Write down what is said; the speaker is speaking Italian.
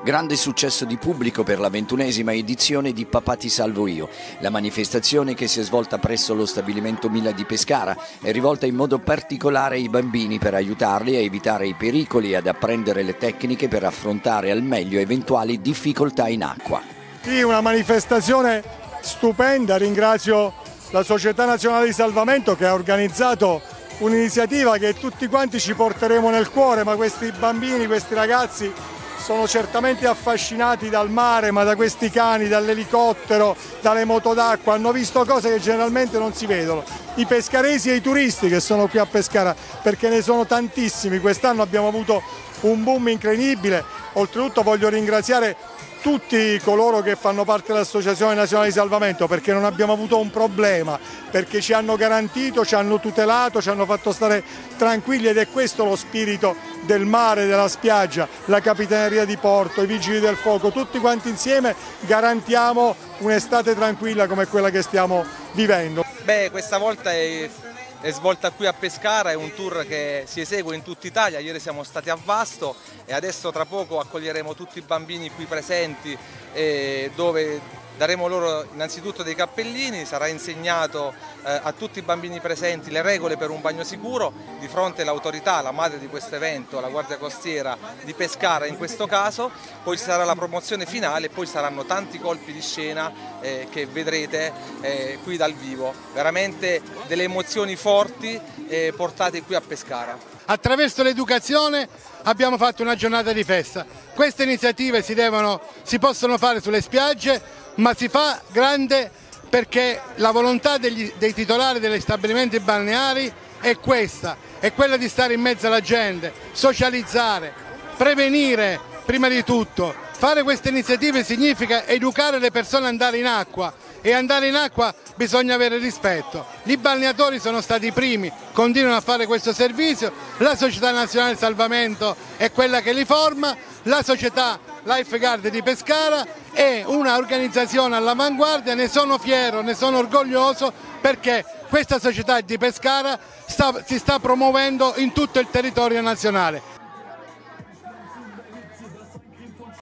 Grande successo di pubblico per la 21ª edizione di Papà ti salvo io. La manifestazione, che si è svolta presso lo stabilimento Mila di Pescara, è rivolta in modo particolare ai bambini per aiutarli a evitare i pericoli e ad apprendere le tecniche per affrontare al meglio eventuali difficoltà in acqua. Sì, una manifestazione stupenda, ringrazio la Società Nazionale di Salvamento che ha organizzato un'iniziativa che tutti quanti ci porteremo nel cuore, ma questi bambini, questi ragazzi sono certamente affascinati dal mare, ma da questi cani, dall'elicottero, dalle moto d'acqua, hanno visto cose che generalmente non si vedono. I pescaresi e i turisti che sono qui a Pescara, perché ne sono tantissimi, quest'anno abbiamo avuto un boom incredibile. Oltretutto voglio ringraziare tutti coloro che fanno parte dell'Associazione Nazionale di Salvamento, perché non abbiamo avuto un problema, perché ci hanno garantito, ci hanno tutelato, ci hanno fatto stare tranquilli, ed è questo lo spirito del mare, della spiaggia, la Capitaneria di Porto, i Vigili del Fuoco, tutti quanti insieme garantiamo un'estate tranquilla come quella che stiamo vivendo. Questa volta è svolta qui a Pescara, è un tour che si esegue in tutta Italia. Ieri siamo stati a Vasto e adesso tra poco accoglieremo tutti i bambini qui presenti, dove daremo loro innanzitutto dei cappellini. Sarà insegnato a tutti i bambini presenti le regole per un bagno sicuro. Di fronte l'autorità, la madre di questo evento, la Guardia Costiera di Pescara in questo caso. Poi ci sarà la promozione finale e poi saranno tanti colpi di scena che vedrete qui dal vivo. Veramente delle emozioni forti portate qui a Pescara. Attraverso l'educazione abbiamo fatto una giornata di festa. Queste iniziative si possono fare sulle spiagge, ma si fa grande perché la volontà dei titolari degli stabilimenti balneari è questa, è quella di stare in mezzo alla gente, socializzare, prevenire prima di tutto. Fare queste iniziative significa educare le persone ad andare in acqua, e andare in acqua bisogna avere rispetto. I balneatori sono stati i primi, continuano a fare questo servizio, la Società Nazionale di Salvamento è quella che li forma, la Società Lifeguard di Pescara è un'organizzazione all'avanguardia. Ne sono fiero, ne sono orgoglioso, perché questa società di Pescara si sta promuovendo in tutto il territorio nazionale.